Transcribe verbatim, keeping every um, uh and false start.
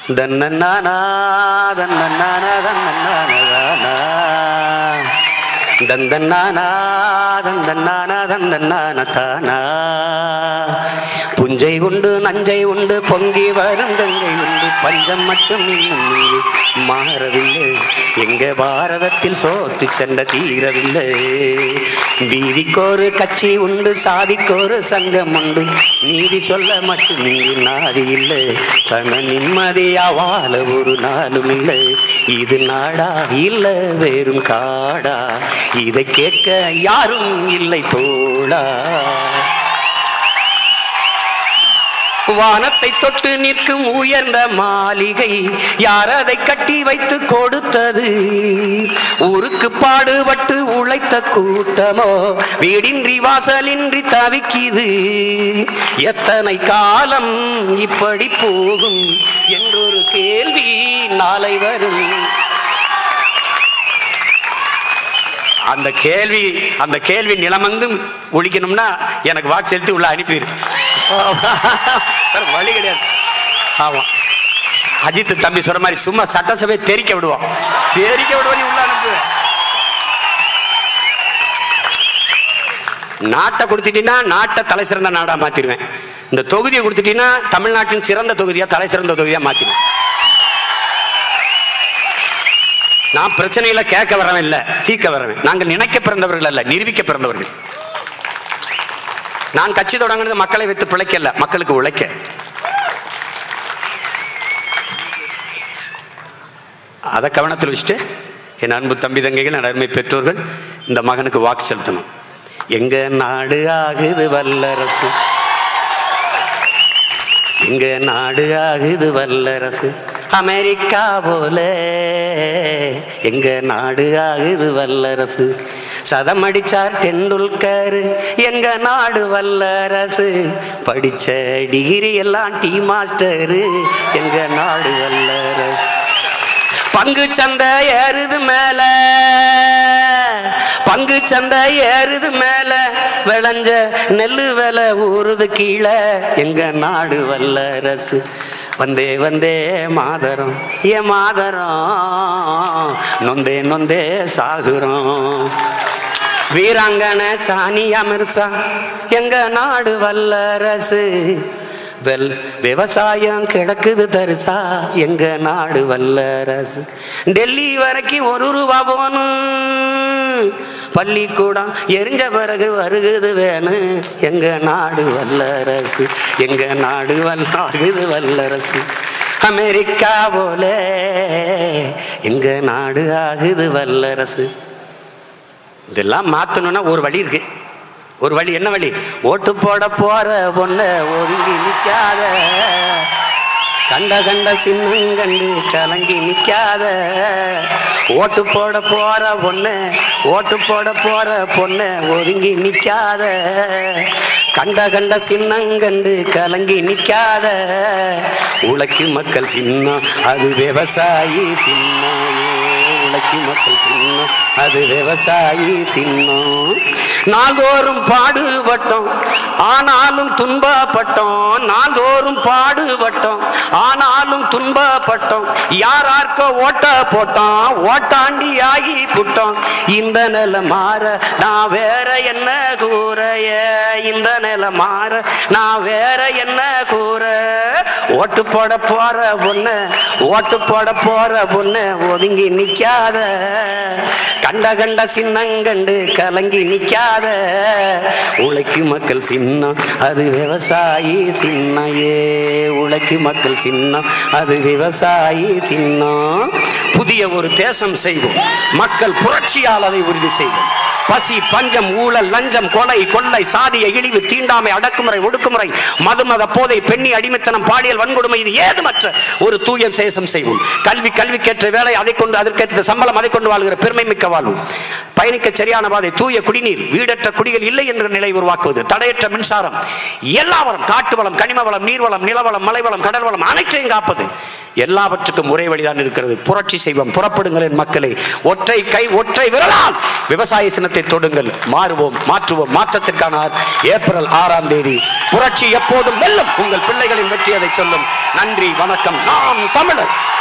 தன்னன்னானா தன்னன்னானா தன்னன்னானா தந்தன்னானா தந்தன்னானா தந்தன்னானா தானா. புஞ்சை உண்டு நஞ்சை உண்டு பொங்கி வரும் கங்கை உண்டு பஞ்சம் மட்டும் இன்னும் நீரு மாறவில்லை. எங்க பாரதத்தில் சோத்து சண்டை தீரவில்லை. வீதிக்கோரு கட்சி உண்டு சாதிக்கோரு சங்கம் உண்டு நீதி சொல்ல மட்டும் இங்கு நாதி இல்லை. சன நிம்மதியா வாழ ஒரு நாளும் இல்லை. இது நாடா இல்ல வேறும் காடா இதை கேட்க யாரும் இல்லை தோழா. வானத்தை தொட்டு நிற்கும் உயர்ந்த மாளிகை யார் அதை கட்டி வைத்து கொடுத்தது? ஊருக்கு பாடுபட்டு உழைத்த கூட்டமோ வீடின்றி வாசலின்றி தவிக்குது. எத்தனை காலம் இப்படி போகும் என்றொரு கேள்வி நாளை வரும். அந்த கேள்வி அந்த கேள்வி நிலமந்து ஒழிக்கணும்னா எனக்கு வாக்கு செலுத்தி உள்ள அனுப்பிடு. வழி கிடையாது. ஆமா, அஜித் தம்பி சொல்ற மாதிரி சும்மா சட்டசபை தெரிக்க விடுவோம் தெரிக்க விடுவோம் உள்ள அனுப்பு. நாட்டை கொடுத்துட்டீங்கன்னா நாட்டை தலை சிறந்த நாடா மாத்திருவேன். இந்த தொகுதியை கொடுத்துட்டீங்கன்னா தமிழ்நாட்டின் சிறந்த தொகுதியா தலை சிறந்த தொகுதியா மாத்திருவேன். நான் பிரச்சனையில கேட்க வரவன் இல்ல, தீர்க்க வரவன். நாங்கள் நினைக்க பிறந்தவர்கள் அல்ல, நிரூபிக்க பிறந்தவர்கள். நான் கட்சி தொடங்குறது மக்களை வைத்து பிழைக்கல, மக்களுக்கு உழைக்க. அதை கவனத்தில் வச்சுட்டு என் அன்பு தம்பி தங்கைகள், என் அருமை பெற்றோர்கள், இந்த மகனுக்கு வாக்கு செலுத்தணும். எங்க நாடு ஆகுது வல்லரசு, எங்க நாடு ஆகுது வல்லரசு, அமெரிக்கா போல எங்க நாடு ஆகுது வல்லரசு. சதம் அடிச்சார் டெண்டுல்கர் எங்க நாடு வல்லரசு. படிச்ச டிகிரி எல்லாம் டீ மாஸ்டரு எங்க நாடு வல்லரசு. பங்கு சந்தை ஏறுது மேல, பங்கு சந்தை ஏறுது மேல, விளைஞ்ச நெல்லு விலை ஊறுது கீழே எங்க நாடு வல்லரசு. வந்தே வந்தே மாதரம் ஏ மாதரம், நொந்தே நொந்தே சாகுறோம். வீராங்கனை சானியா மிர்சா எங்க நாடு வல்லரசு. வெல் விவசாயம் கிடக்குது தரிசா எங்க நாடு வல்லரசு. டெல்லி வரைக்கும் ஒரு ரூபா போனும், பள்ளிக்கூடம் எரிஞ்ச பிறகு வருகுது வேணு எங்க நாடு வல்லரசு. எங்க நாடு வல்லாகுது வல்லரசு. அமெரிக்கா போல எங்க நாடு ஆகுது வல்லரசு. இதெல்லாம் மாத்தணும்னா ஒரு வழி இருக்கு. ஒரு வழி. என்ன வழி? ஓட்டு போட போற பொண்ண ஒதுங்கி நிக்காத, கண்ட கண்ட சின்னம் கண்டு கலங்கி நிக்காத. ஓட்டு போட போற பொண்ணு, ஓட்டு போட போற பொண்ணு ஒதுங்கி நிக்காத, கண்ட கண்ட சின்னங்கண்டு கலங்கி நிக்காத. உழைக்கும் மக்கள் சின்னம் அது விவசாயி சின்னம், உழைக்கும் மக்கள் சின்னம் அது விவசாயி சின்னம். நாள்தோறும் பாடுபட்டோம் ஆனாலும் துன்பப்பட்டோம், நாள்தோறும் பாடுபட்டோம் ஆனாலும் துன்பப்பட்டோம். யாரார்க்கோ ஓட்ட போட்டோம், ஓட்டாண்டி ஆகி புட்டோம். இந்த நிலை மாற நான் வேற என்ன கூறைய, இந்த நிலை மாற நான் வேற என்ன கூற. ஓட்டு போட போற பொண்ணு, ஓட்டு போட போற பொண்ணு ஒதுங்கி நிக்காத, கண்ட கண்ட சின்னங்கண்டு கலங்கி நிக்காத. உழைக்கும் மக்கள் சின்னம் அது விவசாயி சின்னம், ஏ உழைக்கும் மக்கள் சின்னம் அது விவசாயி சின்னம். புதிய ஒரு தேசம் செய்வோம், மக்கள் புரட்சியால் அதை உறுதி செய்வோம். பசி பஞ்சம் ஊழல் லஞ்சம் கொலை கொள்ளை சாதிய இழிவு தீண்டாமை அடக்குமுறை ஒடுக்குமுறை மதுமத போதை பெண்ணி அடிமைத்தனம் பாலியல் வன்கொடுமை இது ஏதுமற்ற ஒரு தூய தேசம் செய்வோம். கல்வி கல்விக்கேற்ற வேலை அதை கொண்டு அதற்கேற்ற சம்பளம் அதை கொண்டு வாழ்கிற பெருமை மிக்க வாழ்வு. பயணிக்க சரியான பாதை, தூய குடிநீர், வீடற்ற குடிகள் இல்லை என்ற நிலை உருவாக்குவது, தடையற்ற மின்சாரம், எல்லா வளம் காட்டு வளம் கனிம வளம் நீர்வளம் நிலவளம் மலைவளம் கடல் வளம் அனைத்தையும் காப்பது. எல்லாவற்றுக்கும் ஒரே வழிதான் இருக்கிறது. புரட்சி செய்வோம், புறப்படுங்கள் மக்களே. ஒற்றை கை ஒற்றை விரலால் விவசாய சின்னத்தை சின்னத்தை தொடுங்கள். மாறுவோம், மாற்றுவோம். மாற்றத்திற்கான ஏப்ரல் ஆறாம் தேதி புரட்சி எப்போதும் வெல்லும். உங்கள் பிள்ளைகளின் வெற்றி அதை சொல்லும். நன்றி, வணக்கம். நாம் தமிழர்.